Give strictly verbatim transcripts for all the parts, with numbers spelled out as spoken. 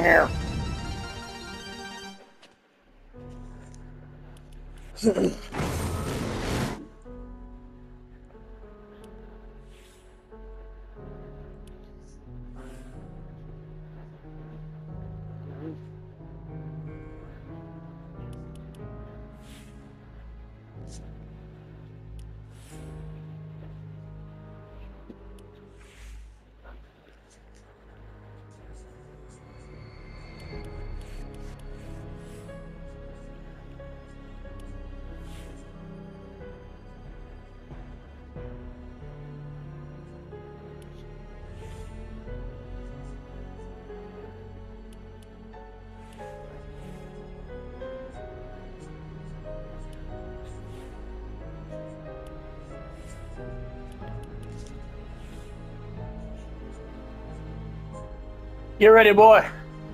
in here. Get ready, boy.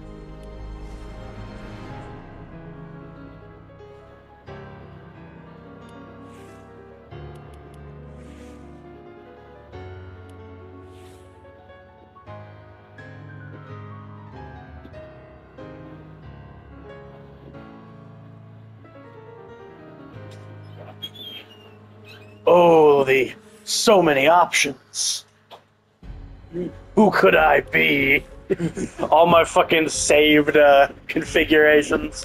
Oh, the so many options. Who could I be? All my fucking saved uh, configurations.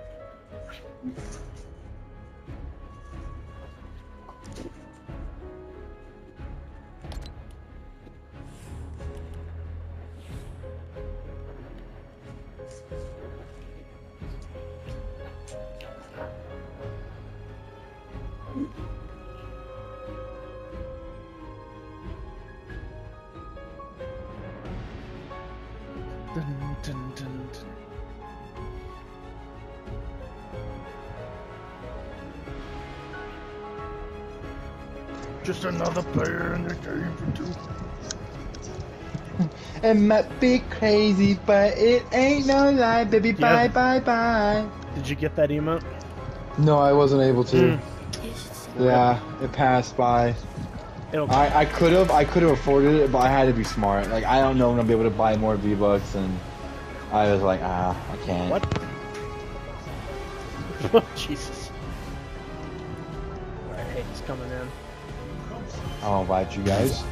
Dun, dun, dun, dun. Just another player in the game for two. It might be crazy, but it ain't no lie, baby. Bye, Yeah. bye, bye. Did you get that emote? No, I wasn't able to. Mm. Yeah, it passed by. It'll I I could have I could have afforded it, but I had to be smart. Like I don't know when I'll be able to buy more V Bucks, and I was like, ah, I can't. What? Oh, Jesus. Alright, hey, he's coming in. I'll invite you guys.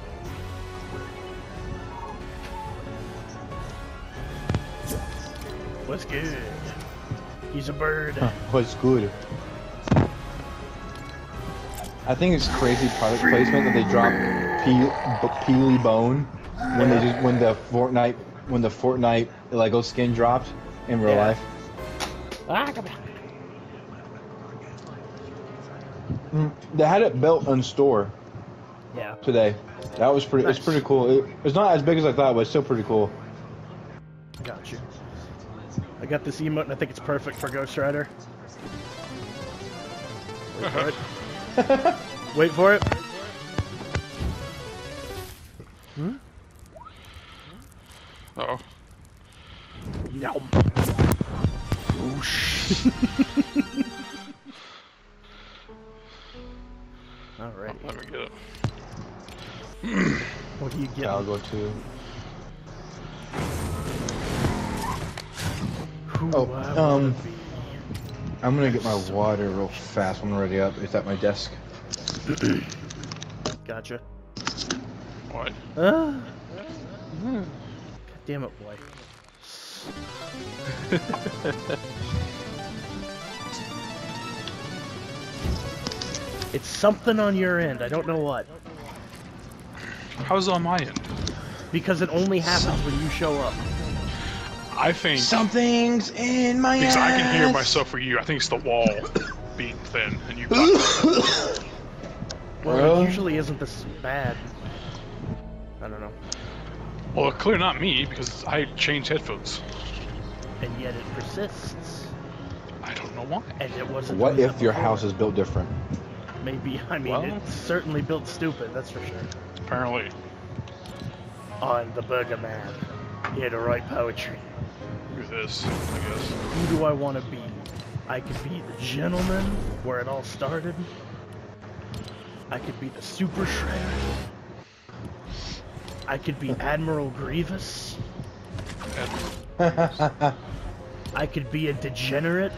What's good? He's a bird. What's good? I think it's crazy product placement that they drop Pe Peely Bone when they just when the Fortnite when the Fortnite Lego skin dropped in real Yeah. life. Ah, come on. Mm, they had it built in store Yeah. today. That was pretty. Nice. It's pretty cool. It, it's not as big as I thought, but it's still pretty cool. Got you. I got this emote and I think it's perfect for Ghost Rider. Wait for it. Wait for it. Hmm? Uh-oh. Yum. Whoosh. Alright. Let me get it. What do you get? I'll go too. Who Oh, I wanna um, be. I'm gonna get my water real fast when I'm ready up. It's at my desk. Gotcha. What? Ah. God damn it, boy. It's something on your end. I don't know what. How's it on my end? Because it only happens when you show up. I think Something's in my because I can hear ass. myself for you. I think it's the wall being thin, and you got Well, Really? it usually isn't this bad. I don't know. well, clearly not me because I changed headphones. And yet it persists. I don't know why. And it wasn't. What doing if that your before. house is built different? Maybe. I mean, Well- it's certainly built stupid. That's for sure. Apparently, I'm the Burger Man, here to write poetry. do this. I guess. Who do I want to be? I could be the gentleman, where it all started. I could be the Super Shredder. I could be Admiral Grievous. And I could be a degenerate.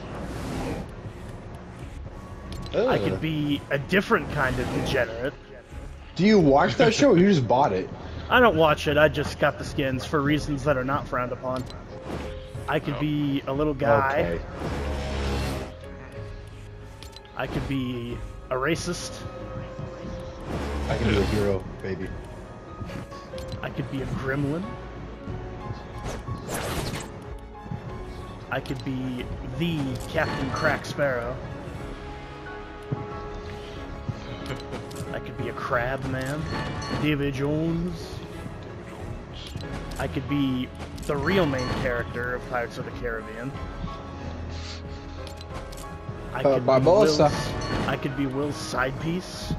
I Ugh. could be a different kind of degenerate. Do you watch that show or you just bought it? I don't watch it, I just got the skins for reasons that are not frowned upon. I could Oh. be a little guy. Okay. I could be a racist. I can be a hero, baby. I could be a gremlin. I could be the Captain Crack Sparrow. I could be a crab man. David Jones. I could be the real main character of Pirates of the Caribbean. I Uh, could be Barbossa. Will's, I could be Will's side piece.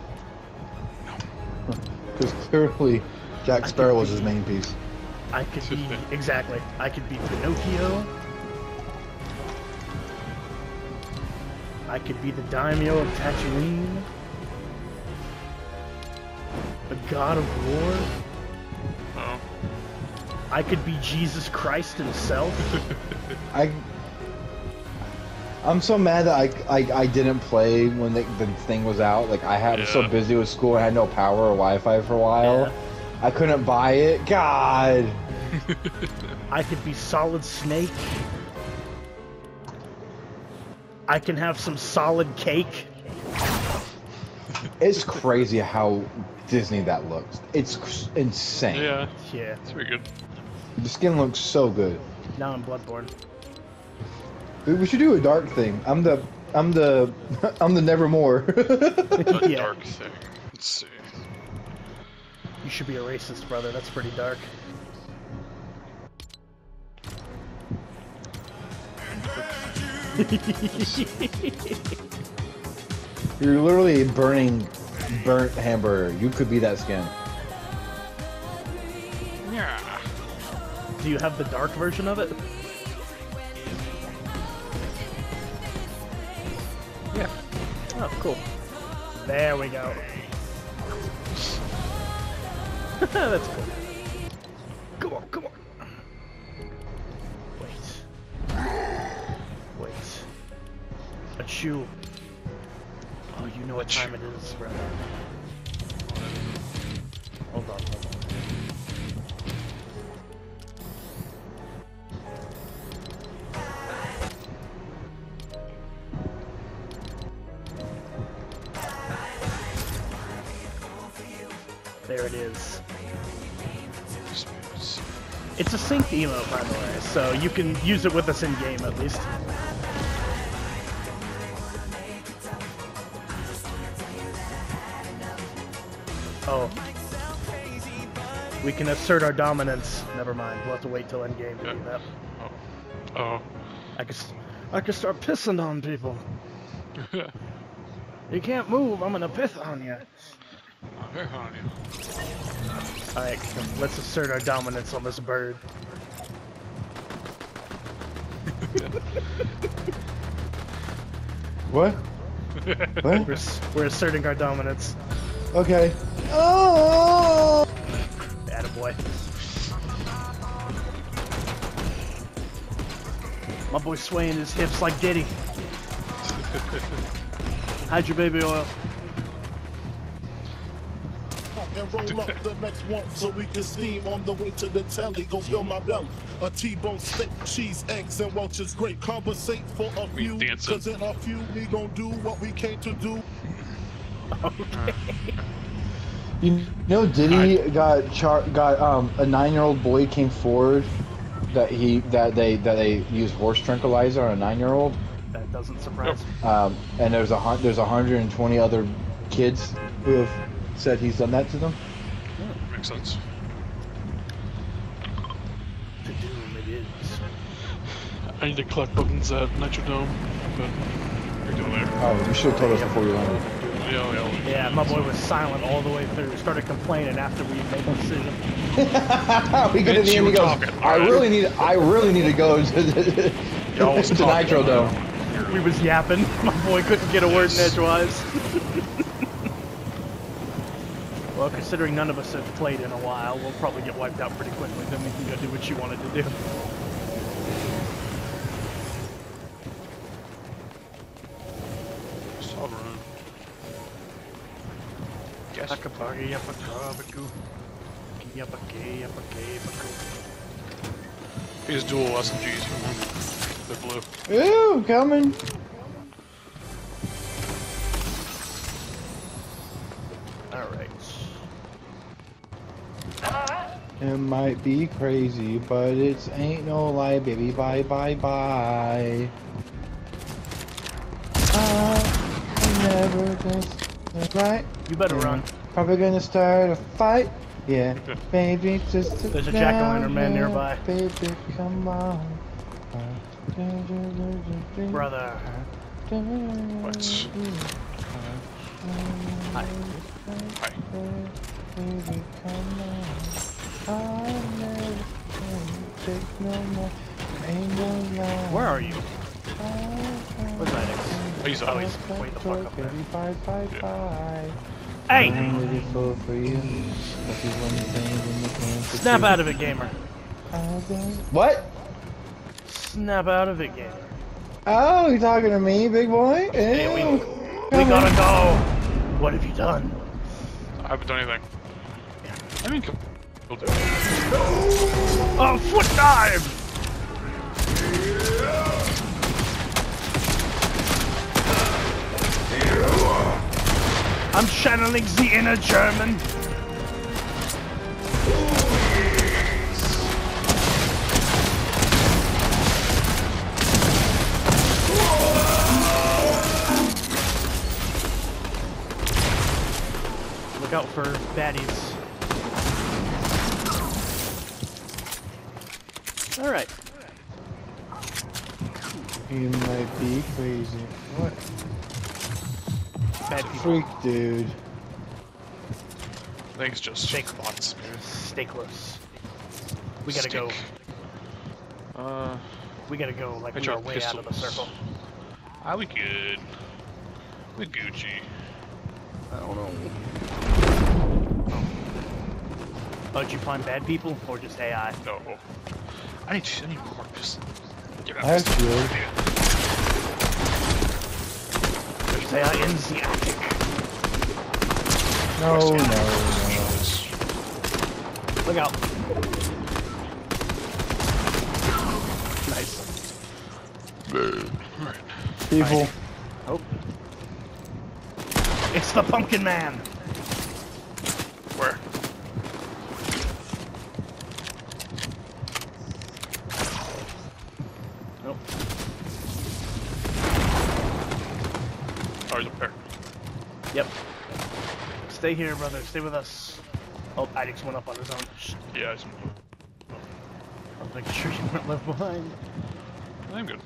Because clearly, Jack Sparrow was his main piece. I could be, exactly, I could be Pinocchio. I could be the daimyo of Tatooine. The god of war. Oh. I could be Jesus Christ himself. I. I'm so mad that I, I, I didn't play when the, the thing was out. Like I had, was so Yeah. busy with school and had no power or Wi-Fi for a while. Yeah. I couldn't buy it. God. I could be Solid Snake. I can have some solid cake. It's crazy how Disney that looks. It's insane. Yeah, Yeah, it's very good. The skin looks so good. now I'm Bloodborne. Dude, we should do a dark thing. I'm the I'm the I'm the Nevermore. A Yeah. dark thing. Let's see. You should be a racist, brother. That's pretty dark. You're literally burning burnt hamburger. You could be that skin. Yeah. Do you have the dark version of it? Yeah. Oh, cool. There we go. That's cool. Come on, come on. Wait. Wait. A chew. Oh, you know what time it is, brother. Hold on, hold on. There it is. It's a synced emote, by the way, so you can use it with us in game at least. Oh. We can assert our dominance. Never mind. We'll have to wait till end game to do that. Oh. Oh. I can, I can start pissing on people. You can't move. I'm gonna piss on you. Very hard. All right, let's assert our dominance on this bird. What? What? We're, s- we're asserting our dominance. Okay. Oh! Attaboy. My boy swaying his hips like Diddy. Hide your baby oil. And roll up the next one so we can steam on the way to the telly. Go fill my belly. A T-bone steak, cheese, eggs, and Welch's grape. Conversate for a We few, dancing. cause in a few we gon' do what we came to do. Okay. You know, Diddy got char got um a nine-year-old boy came forward that he that they that they used horse tranquilizer on a nine-year-old. That doesn't surprise me. Um, and there's a hun- there's one hundred twenty other kids who have said he's done that to them. Makes sense. To doom it is. I need to collect buttons at Nitro Dome, but we're doing later. Oh, you should have told us before you landed. Yeah, yeah. Yeah, my boy was silent all the way through. Started complaining after we made the decision. we get to Bitch, the you end. He were goes, talking, "I alright." really need I really need to go to, Y'all was to talking Nitro about Dome." We was yapping. My boy couldn't get a word in Yes. edgewise. Well, considering none of us have played in a while, we'll probably get wiped out pretty quickly. Then we can go do what you wanted to do. He's dual S M Gs, you know. They're blue. Ooh, coming. Alright. It might be crazy, but it's ain't no lie, baby. Bye, bye, bye. I'm never just right. You better run. Probably gonna start a fight. Yeah, baby, just There's a jack-o'-lantern man nearby. Baby, come on. Brother. What? Hi. Hi. Baby, come on. I'll never take no more. Ain't no lie. Where are you? Where's that? Oh, he's Oh, out. he's way the fuck up there. Bye, bye, bye. Hey! I'm ready for for you. This is one thing when you can't Snap out of it, gamer. What? Snap out of it, gamer. Oh, you talking to me, big boy? Hey, we, Ew. we gotta go. What have you done? I haven't done anything. I mean, we'll do it. Oh, foot dive! I'm channeling the inner German. Look out for baddies. All right. You might be crazy. What? Bad people. Freak, dude. I think it's just Steak. spots. Steakless. We gotta Stick. go. Uh, We gotta go like I we are dropped way out of the pistols. circle. ah, we good. We Gucci. I don't know. Oh, did you find bad people or just A I? No. I need, I need more pistols. Get I have shield. There's A I in the attic. No, no, no. Look out. Nice. Alright. People. Oh. It's the Pumpkin Man. Where? Nope. Oh, he's up there. Yep. Stay here, brother. Stay with us. Oh, Addicts went up on his own. Shh. Yeah, he's... I'm making sure you weren't left behind. I'm good.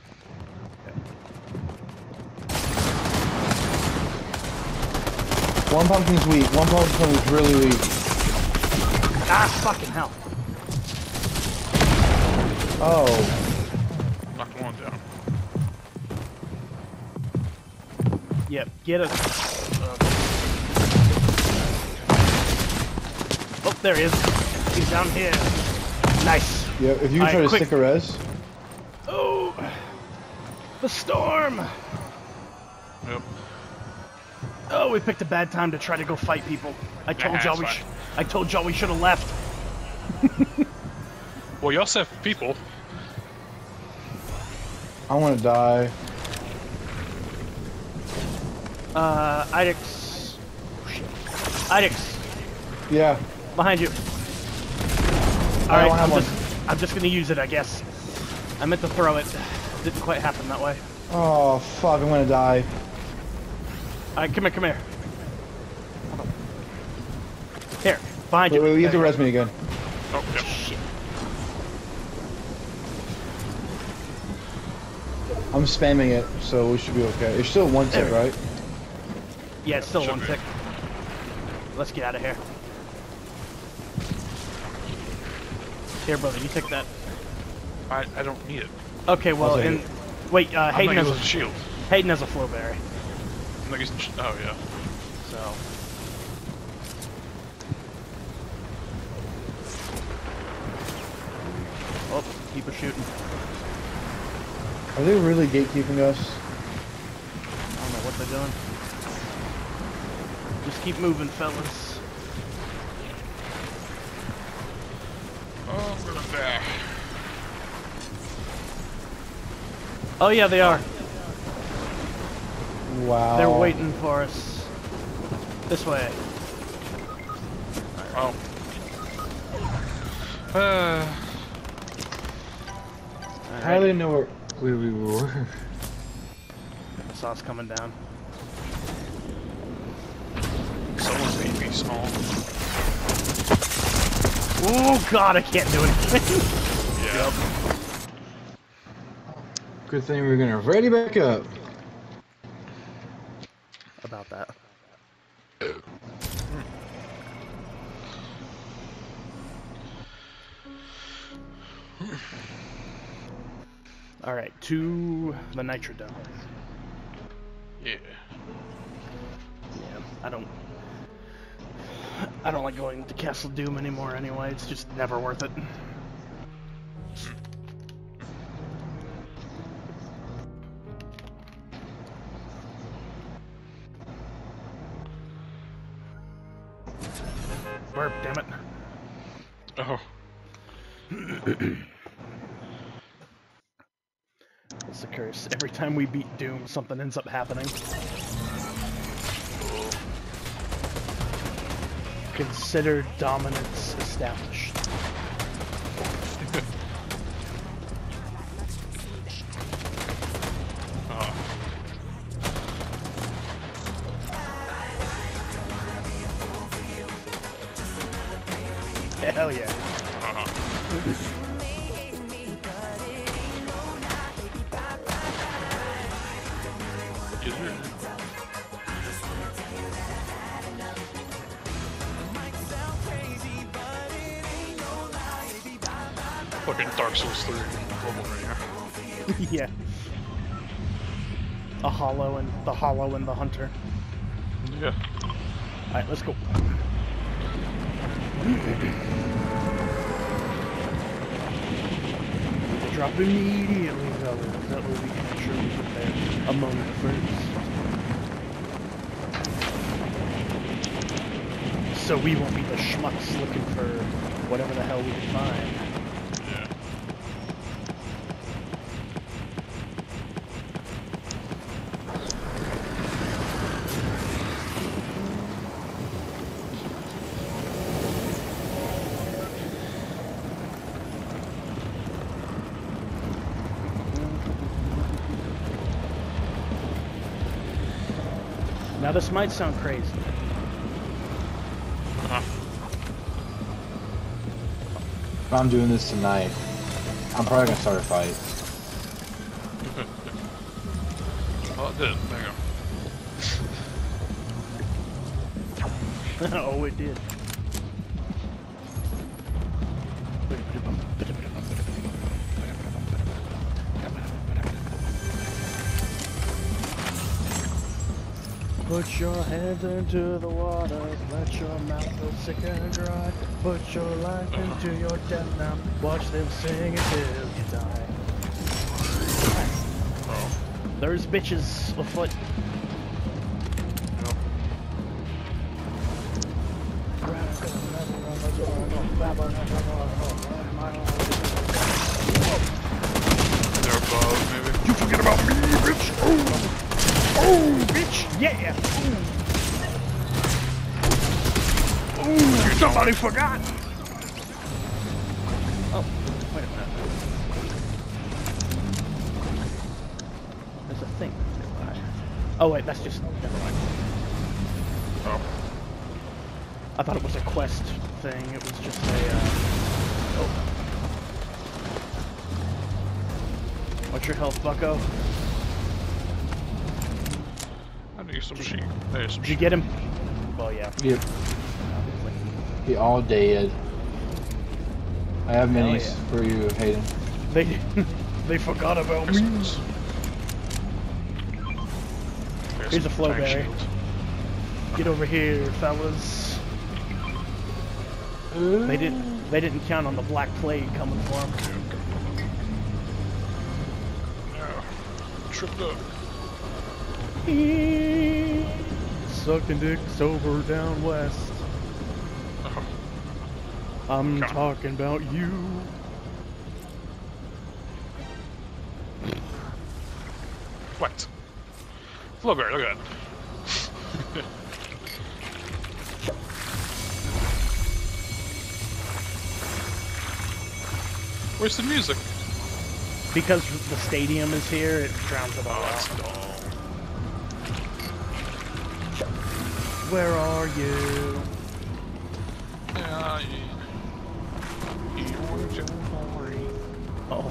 One pumpkin's weak. One pumpkin is really weak. Ah, fucking hell. Oh. Knocked one down. Yep, get us. Uh, oh, there he is. He's down here. Nice. Yeah, if you All try right, to quick. stick a res. Oh, the storm. Yep. Oh, we picked a bad time to try to go fight people. I told Nah, y'all it's we. fine. Sh I told y'all we should have left. Well, you also have people. I want to die. Uh, Idix. Oh, shit. Idix, Yeah. behind you. I Alright, don't have I'm one. just, I'm just gonna use it, I guess. I meant to throw it. Didn't quite happen that way. Oh, fuck. I'm gonna die. Alright, come here, come here. Here, behind Wait, you. wait, you have to There res me again. Oh, yep. Shit. I'm spamming it, so we should be okay. It's still one tick, There. right? Yeah, it's still Should one be. tick. Let's get out of here. Here, brother, you take that. I, I don't need it. Okay, well, take in... it. Wait, uh, I'm Hayden not has, using a, a shield. Hayden has a flowberry, I'm not using sh oh, yeah. so... Oh, keep her shooting. Are they really gatekeeping us? I don't know what they're doing. Just keep moving, fellas. Oh yeah, they are. Wow. They're waiting for us. This way. Oh. Uh, How do they know where we, we were? I saw us coming down. someone's made me small. Oh god, I can't do anything. Yeah. Good thing we're gonna ready back up. About that. Alright, to the Nitrodome. Yeah. Yeah, I don't... I don't like going to Castle Doom anymore anyway, it's just never worth it. Burp, damn it. Oh. It's the curse. Every time we beat Doom, something ends up happening. Consider dominance established. Oh. Hell yeah. Uh-huh. Is there? Fucking Dark Souls three global right here. Yeah. A hollow and the hollow and the hunter. Yeah. Alright, let's go. Drop immediately, fellas. That way we can ensure we prepare among the first. So we won't be the schmucks looking for whatever the hell we can find. Yeah. Now this might sound crazy. Uh-huh. If I'm doing this tonight, I'm probably gonna start a fight. Oh, it did. There you go. Oh, it did. Put your hands into the water, let your mouth go sick and dry. Put your life into your death now, watch them sing until you die. Oh. There's bitches afoot. Yep. They're above, maybe. You forget about me, bitch! Oh, oh bitch! Yeah! Ooh. Ooh, somebody forgot! Oh, wait a minute. There's a thing. Oh wait, that's just... Never mind. Oh. I thought it was a quest thing, it was just a, uh... Oh. What's your health, bucko? I need some sheep. There's some Did you sheep. get him? Well, yeah. Yep. Be all dead. I have Hell minis yeah. for you, Hayden. They they forgot about me. There's Here's a some flow tank berry. shields. Get over here, fellas. They didn't they didn't count on the black plague coming for them. Yeah. Tripped up. Sucking dicks over down west. Oh. I'm Okay. talking about you. What? Flowberry, look at that. Where's the music? Because the stadium is here, it drowns it all Oh, out. that's dull. Where are you? Yeah, yeah. Oh.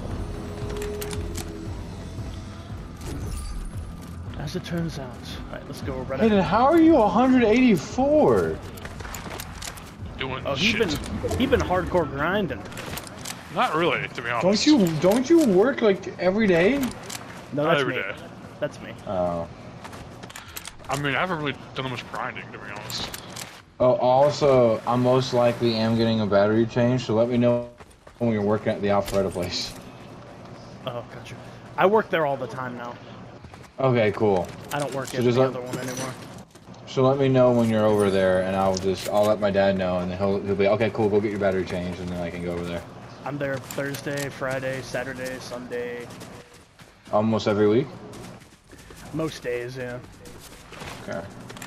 As it turns out, alright, let's go right. Hey, then how are you one eighty-four? Doing Oh, he's shit. been he been hardcore grinding. Not really, to be honest. Don't you don't you work like every day? No, Not that's every me. day. That's me. Oh. I mean, I haven't really done much grinding, to be honest. Oh, also, I most likely am getting a battery change, so let me know when you're working at the Alpharetta place. Oh, gotcha. I work there all the time now. Okay, cool. I don't work So at just the let- other one anymore. So let me know when you're over there, and I'll just I'll let my dad know, and then he'll he'll be okay. Cool, go get your battery changed, and then I can go over there. I'm there Thursday, Friday, Saturday, Sunday, Almost every week. most days, yeah. Okay.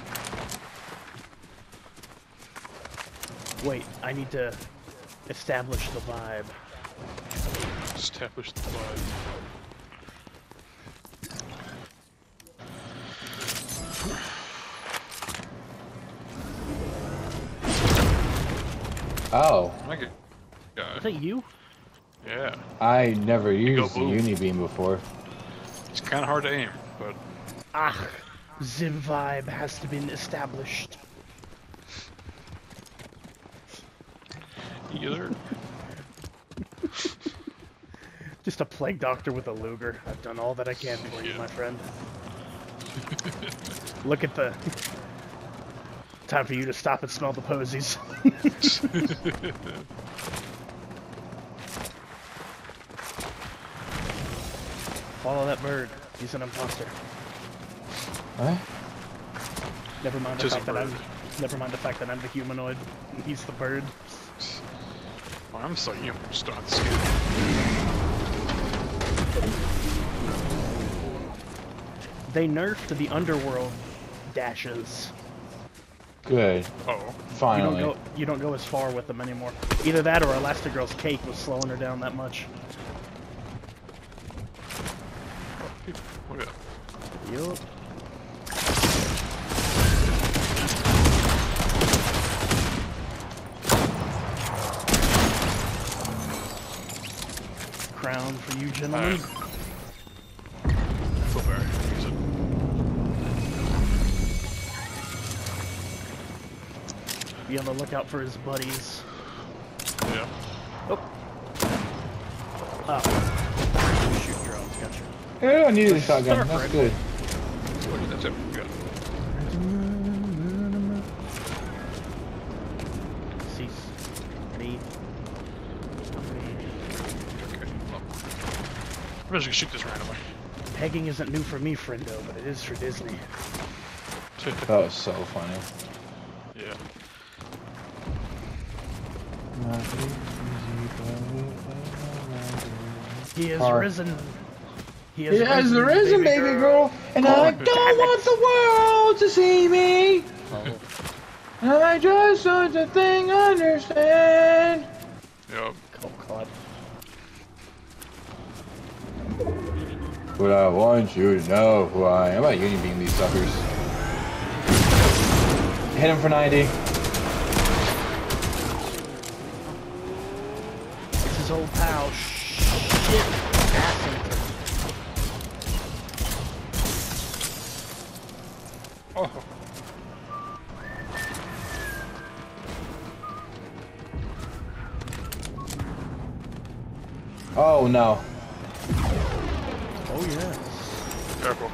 Wait, I need to establish the vibe. Establish the vibe. Oh, I get, yeah, Is that you? yeah. I never go used the boom. Unibeam before. It's kind of hard to aim, but Ah, the vibe has to be established. either. Just a plague doctor with a Luger. I've done all that I can for you, Yeah. my friend. Look at the... Time for you to stop and smell the posies. Follow that bird. He's an imposter. What? Never mind the Just a fact that I'm... bird. Never mind the fact that I'm the humanoid. He's the bird. Well, I'm so you start skin. They nerfed the underworld dashes. Good. Oh, You Finally. don't go. You don't go as far with them anymore. Either that or Elastigirl's cake was slowing her down that much. look at that. Yup. Crown for you, gentlemen. Flowberry. Use it. Be on the lookout for his buddies. Yeah. Oh. Oh. Shoot drones. Gotcha. Yeah, I needed a shotgun. Surfer. That's good. Look, that's it. We got it. Cease. Me. Okay. Well, I'm just gonna shoot this randomly. Pegging isn't new for me, friendo, but it is for Disney. That was so funny. Yeah. He is Car. risen. He It has risen, baby girl, and I God don't damn it. want the world to see me. Oh, I just want the thing understand. Yep. oh God. But I want you to know who I am. I'm about Unibeam these suckers. Hit him for ninety. It's his old pal. Shit. Assington. Oh. Oh no. Oh yes. Careful.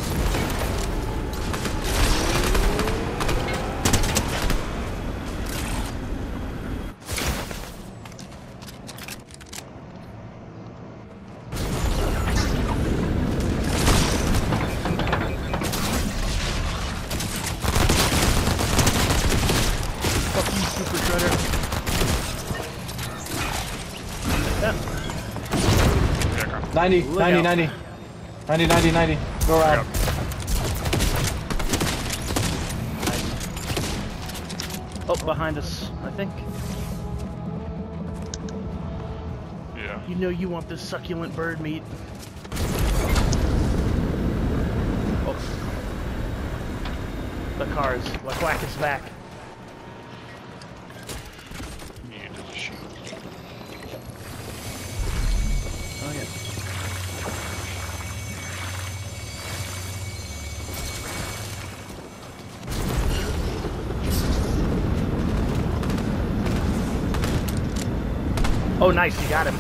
Fuck you, Super Shredder. Yeah. Yeah, come. ninety, Look ninety, out. ninety. ninety, ninety, ninety. Go around. Oh, behind us, I think. Yeah. You know you want this succulent bird meat. Oh. The cars. Quack is back. Need a shield. Oh yeah. Oh, nice, you got him.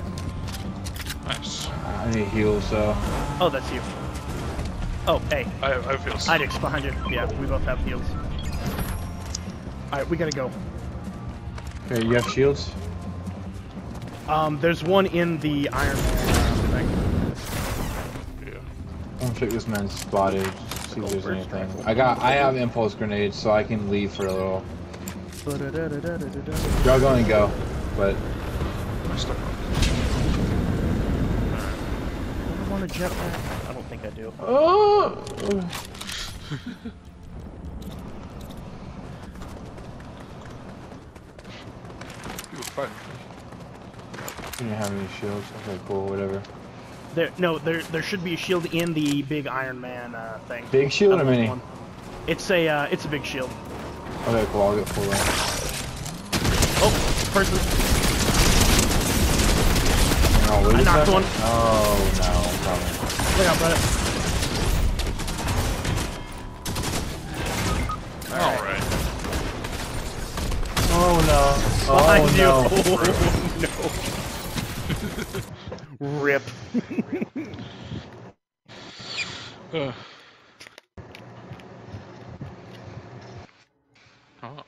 Nice. I need heals, so. Oh, that's you. Oh, hey. I, I feel so. Idix behind you. Yeah, we both have heals. Alright, we gotta go. Okay, you have shields? Um, there's one in the Iron Man thing. Yeah. I'm gonna check this man's spotted. See if there's Gold anything. rifle. I got. I have impulse grenades, so I can leave for a little. Y'all go and go, but I'm stuck on. I want a jetpack. I don't think I do. oh, You were fighting. you didn't have any shields. Okay, cool, whatever. There, no, there, there should be a shield in the big Iron Man uh, thing. Big shield or That was mini? one. It's a, uh, it's a big shield. Okay, cool. I'll get full range. Oh, person. Oh, wait I a knocked second. one. Oh no, I'm coming. Look out, brother. Alright. Oh no. Behind Oh you. no. Oh, no. Rip. Uh. Oh.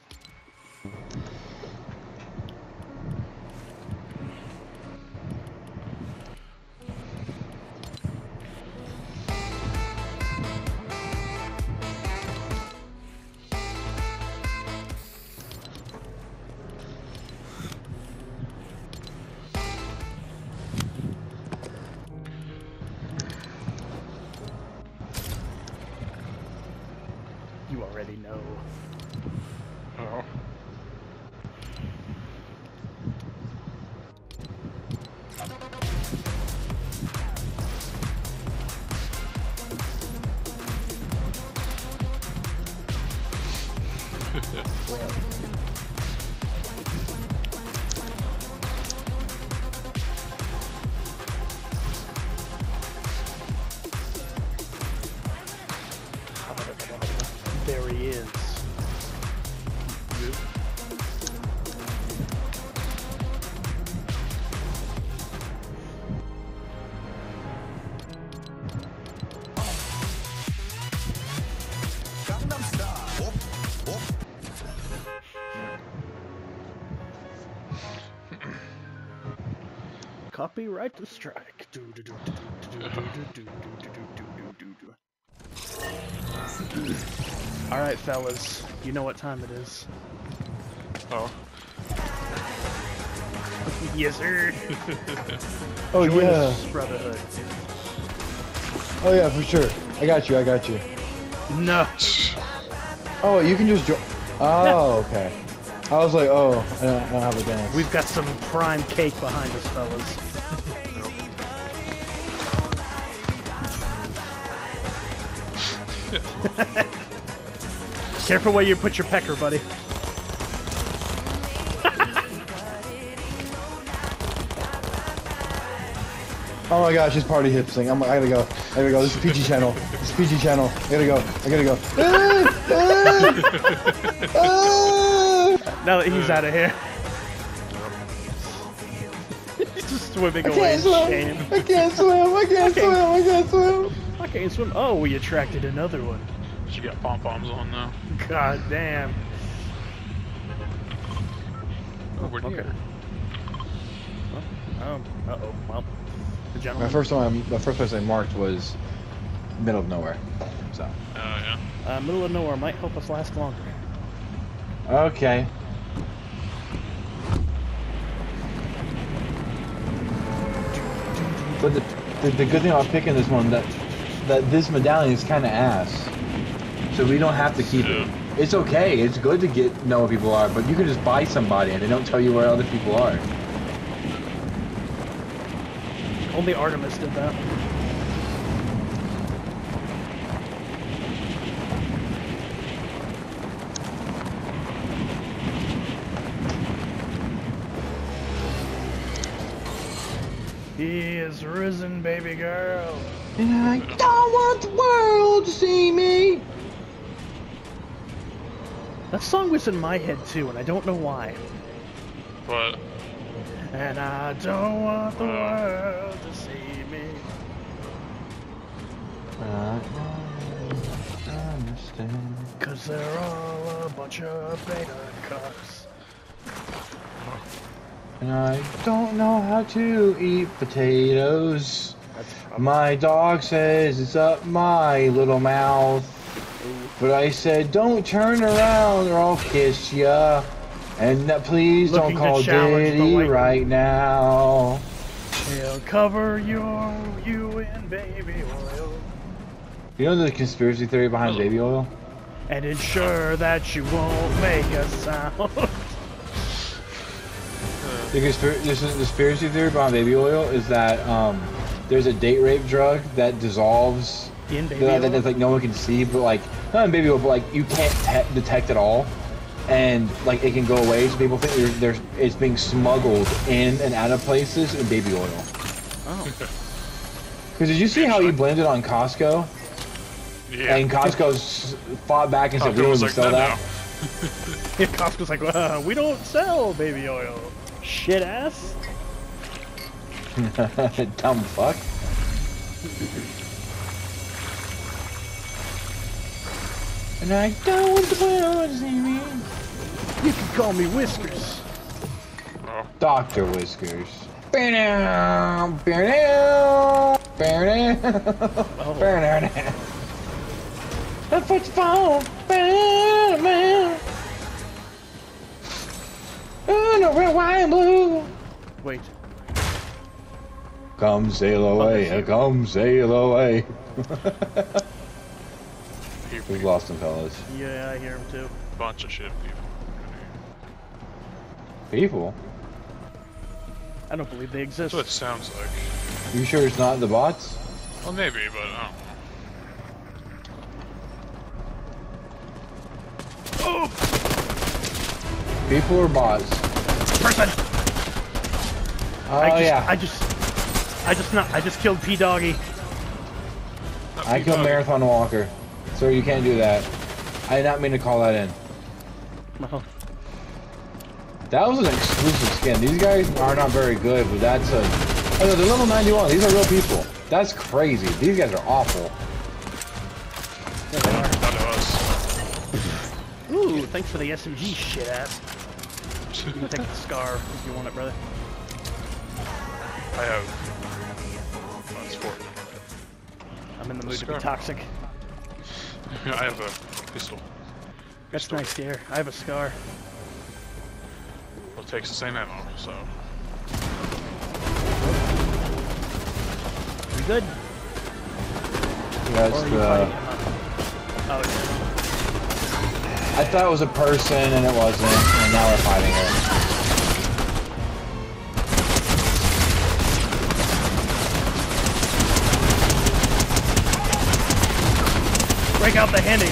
You already know. Oh. There he is. Copyright the strike. Do, do, do, do, do, do, do, do, do, do, do, do, do. All right, fellas, you know what time it is. Oh. Yes, sir. Oh Join yeah. us, Brotherhood. Oh yeah, for sure. I got you. I got you. No. Oh, you can just join. Oh, okay. I was like, oh, I don't, I don't have a dance. We've got some prime cake behind us, fellas. Careful where you put your pecker, buddy. Oh my gosh, it's party hip thing. I'm, I gotta go. I gotta go. This is P G channel. This is P G channel. I gotta go. I gotta go. Now that he's out of here. He's just swimming I away can't in swim. shame. I can't swim. I can't Okay. swim. I can't swim. I can't swim. Oh, we attracted another one. She got pom poms on now. God damn. Oh, we're okay. here. Oh, uh oh. Well, the My gentleman. first time, the first place I marked was middle of nowhere. So. Oh, yeah. Uh, middle of nowhere might help us last longer. Okay. But the, the the good thing about picking this one that that this medallion is kind of ass. So we don't have to keep it. It's okay. It's good to get know where people are, but you can just buy somebody and they don't tell you where other people are. Only Artemis did that. He is risen, baby girl. And I don't want the world to see me. That song was in my head too, and I don't know why. But And I don't want the world to see me. I understand. Cause they're all a bunch of beta cucks. And I don't know how to eat potatoes. That's probably My dog says it's up my little mouth. But I said, don't turn around or I'll kiss ya. And uh, please Looking don't to call challenge the Diddy white right now. He'll cover your you in baby oil You know the conspiracy theory behind baby oil? and ensure that you won't make a sound. The conspir this is the conspiracy theory behind baby oil is that um, there's a date rape drug that dissolves In baby that, oil? that like no one can see, but like not in baby oil, but like you can't te detect at all, and like it can go away. So people think there's, there's it's being smuggled in and out of places in baby oil. Oh. Because did you see how he blamed it on Costco? yeah. And Costco's fought back and said, Costco we don't was even like, sell "No, that. Yeah, Costco's like, uh, we don't sell baby oil. Shit ass. Dumb fuck. And I don't want the world to see me. You can call me Whiskers. Oh, Doctor Whiskers. Bear down, bear down, bear down, Oh. bear down. That's what's phone. Bear down. Oh, no, red, white, and blue. Wait. Come sail away, come sail away. people, We've lost him, fellas. Yeah, I hear him too. bunch of shit people. People? I don't believe they exist. That's what it sounds like. You sure it's not the bots? Well, maybe, but I don't know. Oh! People or bots? Person! Oh I just, yeah. I just, I just not, I just killed P Doggy. Not I me, killed dog. Marathon Walker. Sir, you can't do that. I did not mean to call that in. Well, That was an exclusive skin. These guys are not very good, but that's a... Oh no, they're level ninety-one. These are real people. That's crazy. These guys are awful. there they are. Not to us. Ooh, thanks for the S M G, shit ass. You can take the scar if you want it, brother. I have. That's four. I'm in the mood to Scar. be toxic. I have a pistol. That's nice, dear. I have a scar. Well, it takes the same ammo, so. You good? That's Or are you the... fighting him up? Oh, yeah. I thought it was a person and it wasn't, and now we're fighting her. Break out the henny.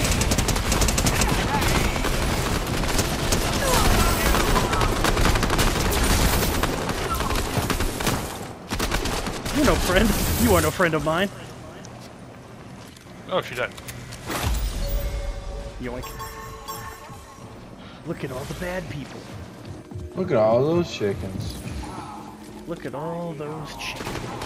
You're no friend. You are no friend of mine. Oh, she died. Yoink. Look at all the bad people. Look at all those chickens. Look at all those chickens.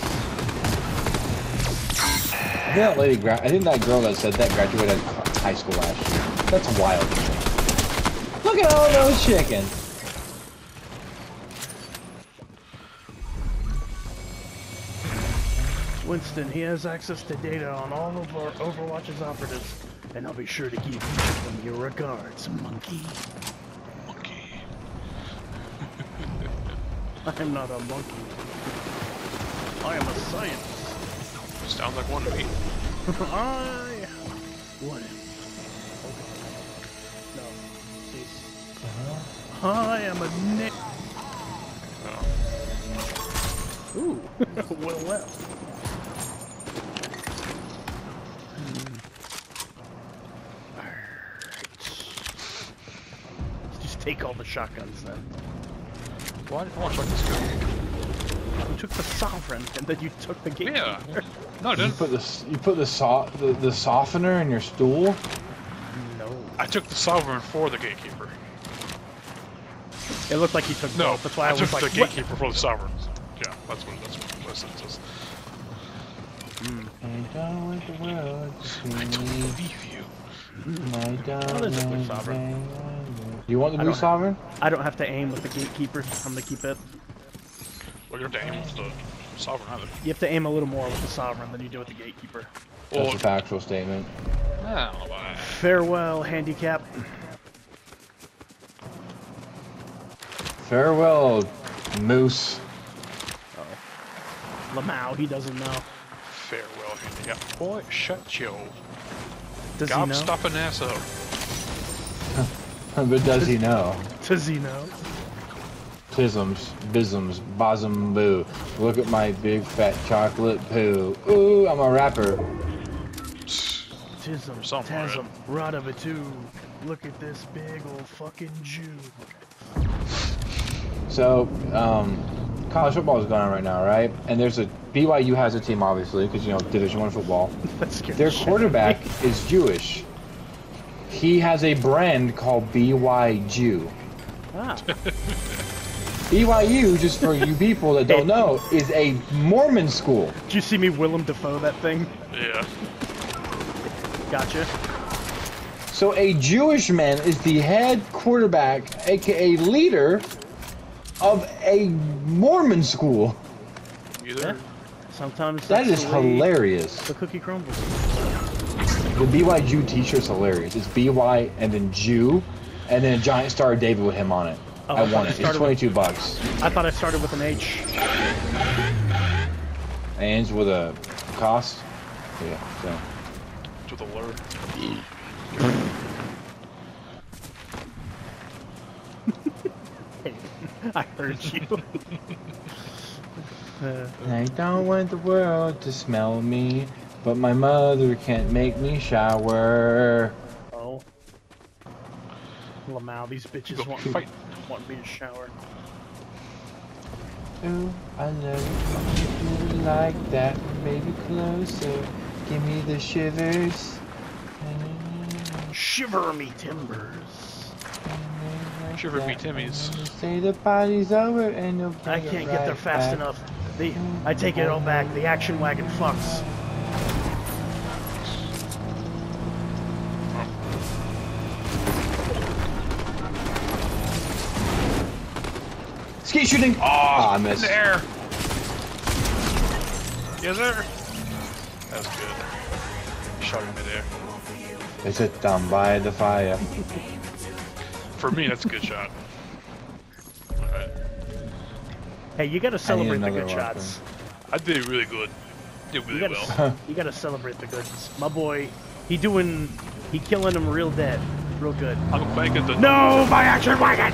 I think that lady, gra I think that girl that said that graduated high school last year. That's wild to me. Look at all those chickens. Winston, he has access to data on all of our Overwatch's operatives, and I'll be sure to give each of them your regards, monkey. Monkey. I'm not a monkey. I am a scientist. Sounds like one to me. I... What? No. Please. I am a nick. Oh. Ooh. Well left. Hmm. Alright. Let's just take all the shotguns then. Why did I want to try this guy? You took the Sovereign, and then you took the Gatekeeper. Yeah. No, I You didn't. put the s- you put the so the, the softener in your stool. No. I took the Sovereign for the Gatekeeper. It looked like you took No, both. That's why I, I was took like, the what? Gatekeeper for the Sovereign. Yeah, that's what that's what my sense is. I don't want the world to see I don't me. believe you. I don't Oh, there's a blue want sovereign. to- You want the I blue don't- sovereign? I don't have to aim with the Gatekeeper. I'm gonna keep it. Well, you have to aim with the Sovereign either. You have to aim a little more with the Sovereign than you do with the Gatekeeper. That's Well, a factual statement. I don't know about that. Farewell, handicap. Farewell, moose. Oh. Lamau, he doesn't know. Farewell, handicap. Boy, shut your Does he know? gobstopping ass up. But does he know? Does he know? Tisms, bisms, bosom boo. Look at my big fat chocolate poo. Ooh, I'm a rapper. Tism, Somewhere. Tasm, Radabatu. Look at this big old fucking Jew. So, um, college football is going on right now, right? And there's a B Y U has a team, obviously, because you know Division One football. That scared Their the shit out of quarterback me. is Jewish. He has a brand called B Y Jew. Ah, B Y U, just for you people that don't know, is a Mormon school. did you see me Willem Dafoe that thing? Yeah. Gotcha. So a Jewish man is the head quarterback, aka leader, of a Mormon school. Either. Yeah. Sometimes That that's is the way hilarious. The cookie crumbles. The B Y Jew t-shirt's hilarious. It's B Y and then Jew, and then a giant Star of David with him on it. Oh, I I thought want it it. It's started twenty-two bucks. I thought I started with an H. Ends with a cost. Yeah. So. To the lure. I heard you. uh, I don't want the world to smell me, but my mother can't make me shower. oh. Lamau, these bitches Go want, fight. want me to shower. Ooh, I love you like that, baby, closer. Give me the shivers. Shiver me timbers. Shiver me Timmies. Say the party's over and you'll I bring it can't get there right fast back. enough. The, I take it all back. The action wagon fucks. Skeet shooting! Oh, Ah, I in missed. the air. Yes, sir. That's good. Shot him in the air. They sit down by the fire. For me, that's a good shot. Alright. Hey, you gotta celebrate the another good weapon. shots. I did really good. Did You really gotta, well. you gotta celebrate the goods. My boy, he doing, he killing them real dead, real good. I'm banking the No, my action wagon!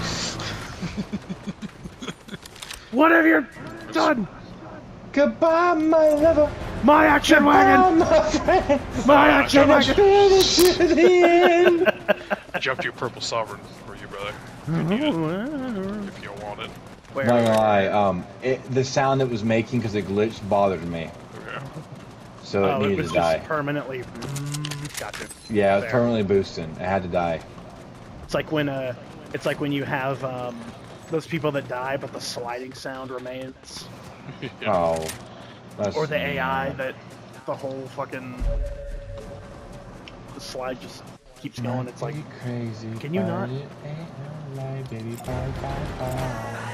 What have you done? Goodbye, my lover. My action Goodbye, wagon! my friend. My action And I wagon! feel it to the end. I jumped your purple sovereign for you, brother. If you, need it, if you want it. Where? Not gonna lie, um, it, the sound it was making because it glitched bothered me, Okay. so Oh, it it needed was to just die. permanently. Mm, gotcha. Yeah, it was Fair. permanently boosting. It had to die. It's like when uh, it's like when you have um, those people that die, but the sliding sound remains, Yeah. Oh, that's or the A I that the whole fucking the slide just keeps going. It's like, Be crazy. Can you but not? it ain't no lie, baby. Bye, bye, bye.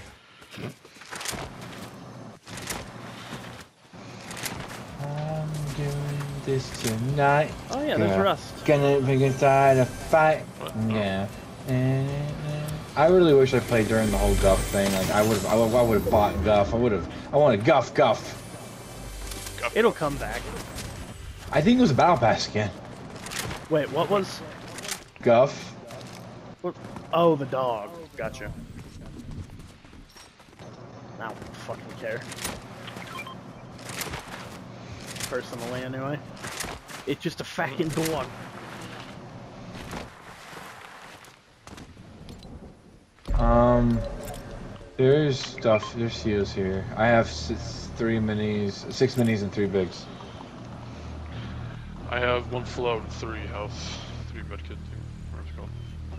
I'm doing this tonight. oh yeah, there's Yeah. Rust. Gonna be inside a fight. What? Yeah. And I really wish I played during the whole Guff thing. Like I would, I would have bought Guff. I would have. I wanted Guff, Guff. It'll come back. I think it was a battle pass again. Wait, what was? Guff. What? Oh, the dog. Gotcha. I don't fucking care. Personally, anyway. It's just a fucking dog. Um, there's stuff. There's seals here. I have six, three minis, six minis, and three bigs. I have one float and three health, three medkit. Where's it called?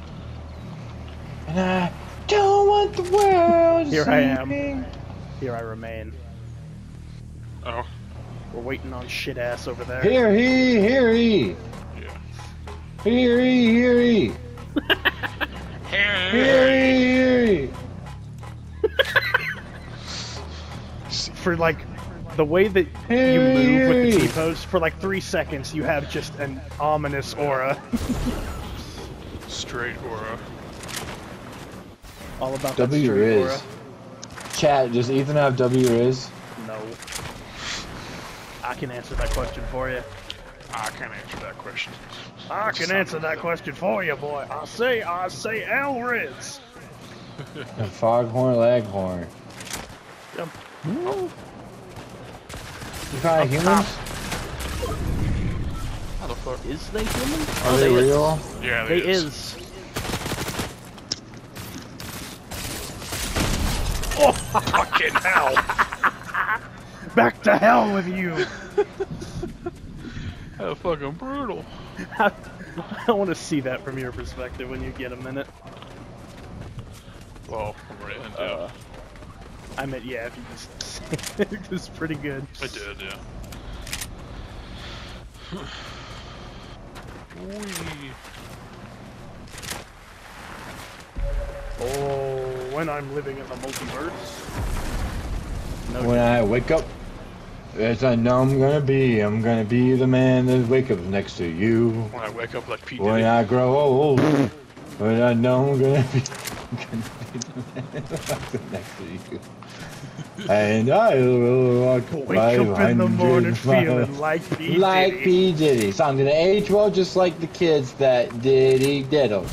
And I don't want the world to Here see I am. me. Here I remain. Oh, We're waiting on shit ass over there. Here he, here he, yeah. here he, here he, here he, here he. For like the way that you Hey, move with the hey. T-pose, for like three seconds you have just an ominous aura. Straight aura. All about that W straight Riz. aura. Chat, does Ethan have W Riz? No. I can answer that question for you. I can't answer that question. I can answer that question for you, boy. I say, I say L Riz. A foghorn leghorn. Yep. You got humans? How the fuck? Is they human? Are Oh, they is. real? Yeah, They is. is. Oh, fucking hell! Back to hell with you! How fucking brutal. I, I want to see that from your perspective when you get a minute. Well, I'm ready. Yeah, Uh, I meant, yeah, if you just say it, it's pretty good. I did, yeah. Wee. Oh, when I'm living in the multiverse. No When I wake up, as I know I'm gonna be, I'm gonna be the man that wake up next to you. When I wake up like Pete When Diddy. I grow old, when I know I'm gonna be, I'm gonna be the man that wakes up next to you. And I will walk Wake up in the morning feeling miles. like P. Like Diddy. P. Diddy. So I'm gonna age well just like the kids that Diddy diddles.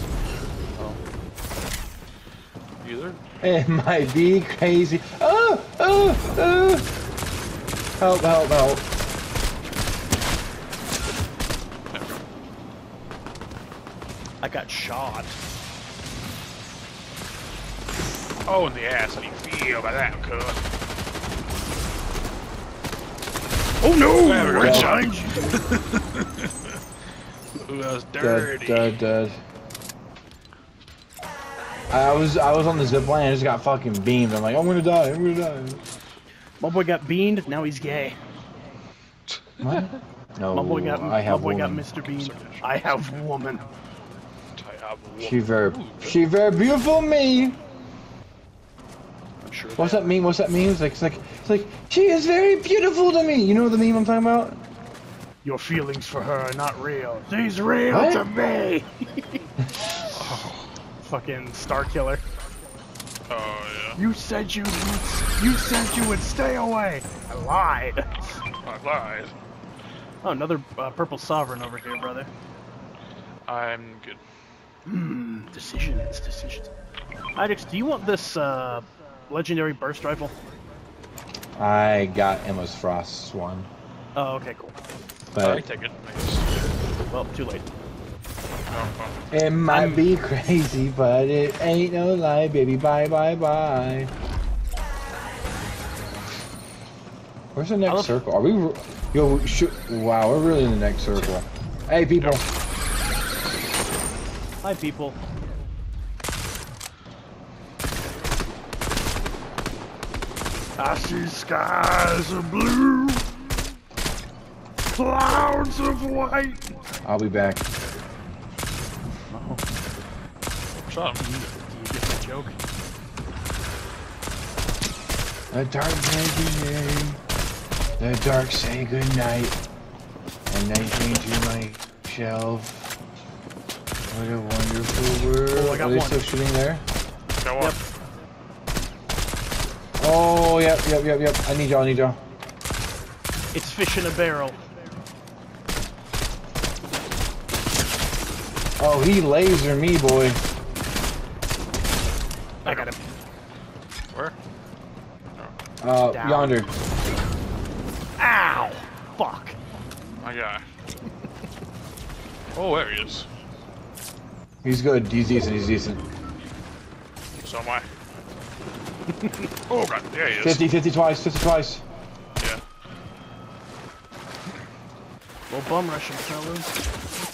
Either? It might be crazy. Oh, oh, oh. Help, help, help. I got shot. Oh, in the ass. How do you feel about that, cuz? Oh no! Have a Red red shot. Ooh, that was Dead, dirty. dead, dead. I was I was on the zip line and I just got fucking beamed. I'm like, I'm gonna die, I'm gonna die. My boy got beamed, now he's gay. What? No, My boy got, I my have boy got woman. Mister Beamed. I have woman. I have a She woman. very, Ooh, she very beautiful me. I'm sure. What's that mean? What's that mean? It's like, it's like, it's like, she is very beautiful to me. You know the meme I'm talking about? Your feelings for her are not real. She's real What? to me. Fucking Star Killer. Oh, yeah. You said you, you said you would stay away. I lied. I lied. Oh, another uh, purple sovereign over here, brother. I'm good. Hmm, decisions, decisions. Idix, do you want this uh, legendary burst rifle? I got Emma's Frost's one, Oh, okay, cool. I but take it, I guess. Well, too late. Oh, oh. it might I'm- be crazy, but it ain't no lie, baby. Bye, bye, bye. Where's the next I'll- circle? Are we? re- Yo, we should, wow, we're really in the next circle. Hey, people. Hi, people. I see skies of blue, clouds of white. I'll be back. Oh, Shot him. do you get the joke? The dark say the dark say goodnight, and I came to my shelf. What a wonderful world. Oh, I got Are they one. still shooting there? Go on. Yep. Oh, yep, yep, yep, yep. I need y'all, I need y'all. It's fish in a barrel. Oh, he lasered me, boy. I got him. Where? Uh, Down. yonder. Ow! Fuck. My guy. Oh, there he is. He's good. He's decent. He's decent. So am I. Oh god, there he is. fifty, fifty twice, fifty twice. Yeah. Well, bum rushing, fellas.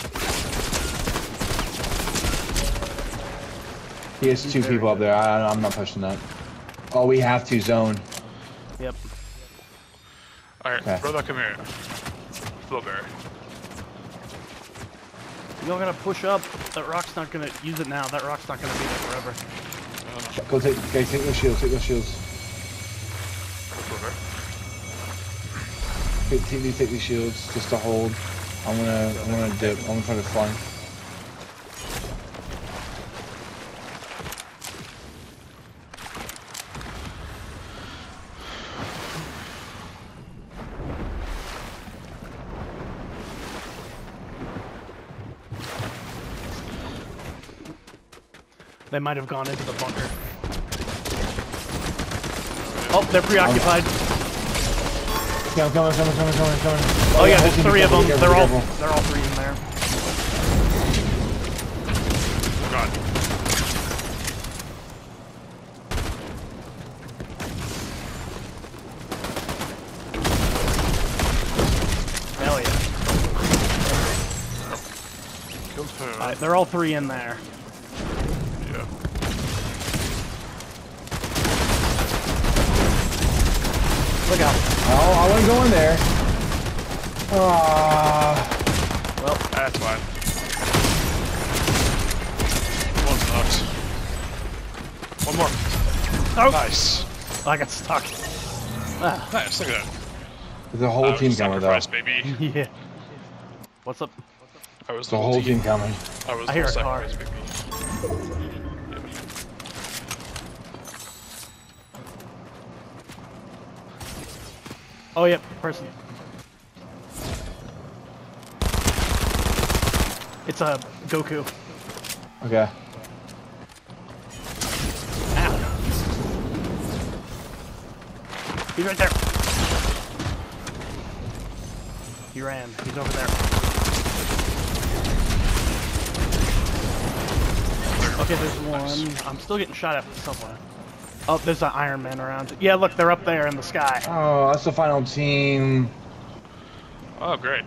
He has two very people up good. there. I, I'm not pushing that. Oh, we have to zone. Yep. Alright, Okay. brother, come here. Flowberry. You don't gotta push up. That rock's not gonna use it now. That rock's not gonna be there forever. Go take, guys, take those shields, take those shields. Flowberry. Take, take, these- take these shields just to hold. I'm gonna, I'm gonna dip. I'm gonna try to flank. They might have gone into the bunker. Oh, they're preoccupied. Come, coming, coming, coming, coming, coming. Oh yeah, hold there's team, three be of them. careful, be They're all careful. they're all three in there. Oh god. Hell yeah. Killed her. Alright, they're all three in there. Yeah. Look out. Oh, I wanna go in there. Ah. Well, That's fine. One's knocked. One more. oh, Nice. I got stuck. Ah, Nice, look at that. There's a whole I was team a coming though. sacrifice, baby. yeah. What's up? I was The whole team coming. I was I hear the a car. sacrifice, baby. Oh yep, person. It's a Goku. Okay. Ow. He's right there. He ran. He's over there. Okay, there's one. I'm still getting shot at somewhere. Oh, there's an Iron Man around. Yeah, look, they're up there in the sky. Oh, that's the final team. Oh, great.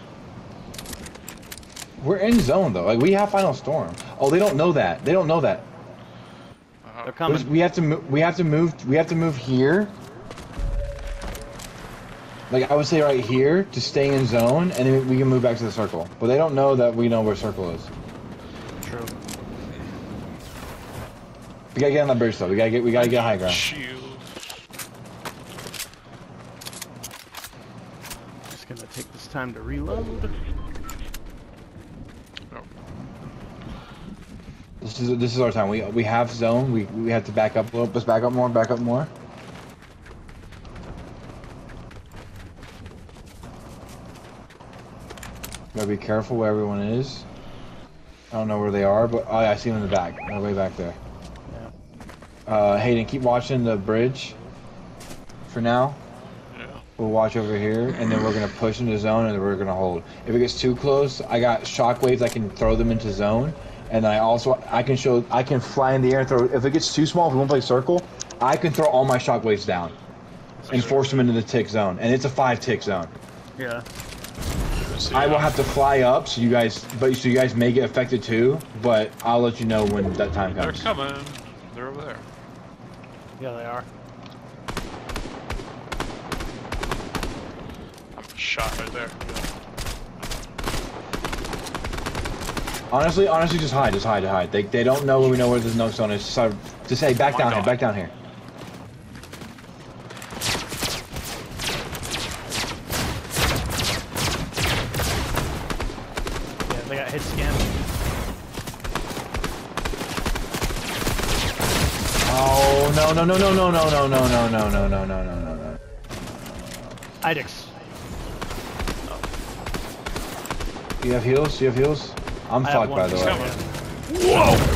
We're in zone though. Like we have final storm. Oh, they don't know that. They don't know that. Uh-huh. They're coming. We have to. Mo we have to move. We have to move here. Like I would say right here to stay in zone, and then we can move back to the circle. But they don't know that we know where circle is. True. We gotta get on the bridge though. We gotta get. We gotta get high ground. Shield. Just gonna take this time to reload. No. This is this is our time. We we have zone. We we have to back up a little. Let's back up more. Back up more. Gotta be careful where everyone is. I don't know where they are, but oh yeah, I see them in the back. They're way back there. Yeah. Uh, Hayden, keep watching the bridge. For now, Yeah. we'll watch over here, and then we're gonna push into zone, and then we're gonna hold. If it gets too close, I got shockwaves. I can throw them into zone, and then I also I can show I can fly in the air and throw. If it gets too small, if we won't play circle, I can throw all my shockwaves down, and force them into the tick zone, and it's a five tick zone. Yeah. See, I will uh, have to fly up, so you guys, but so you guys may get affected too. But I'll let you know when that time They're comes. coming. They're over there. Yeah, they are. I'm shot right there. Honestly, honestly, just hide, just hide, just hide. They they don't know when we know where the no zone is. So just say back Oh my down God. here, back down here. Yeah, they got hit scan. Oh no no no no no no no no no no no no no no no no. Idix. You have heals? You have heals? I'm I have fucked, one by the piece way. of Coming. ammo. Whoa!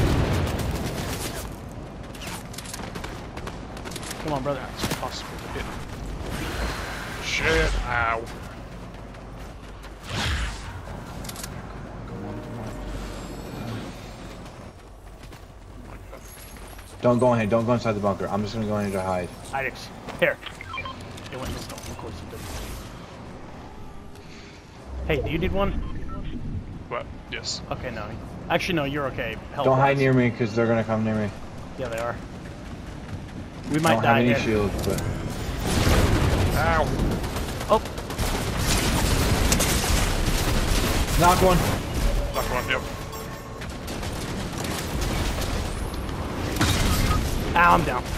Come on, brother. It's possible to hit. Shit. Ow. Don't go in here. Don't go inside the bunker. I'm just gonna go in here to hide. Alex, here. It went in the stone. Of course it did. Hey, do you need one? What? Yes. Okay, no. Actually, no. You're okay. Help Don't hide us. near me, because they're gonna come near me. Yeah, they are. We might Don't die have any here. shields, but Ow. Oh, knock one. Knock one. Yep. ah, I'm down.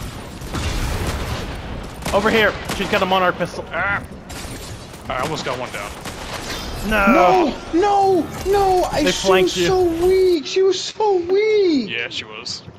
Over here. She's got a Monarch pistol. Ah. I almost got one down. No. No, no, no! I, They she flanked was you. so weak. She was so weak. Yeah, she was.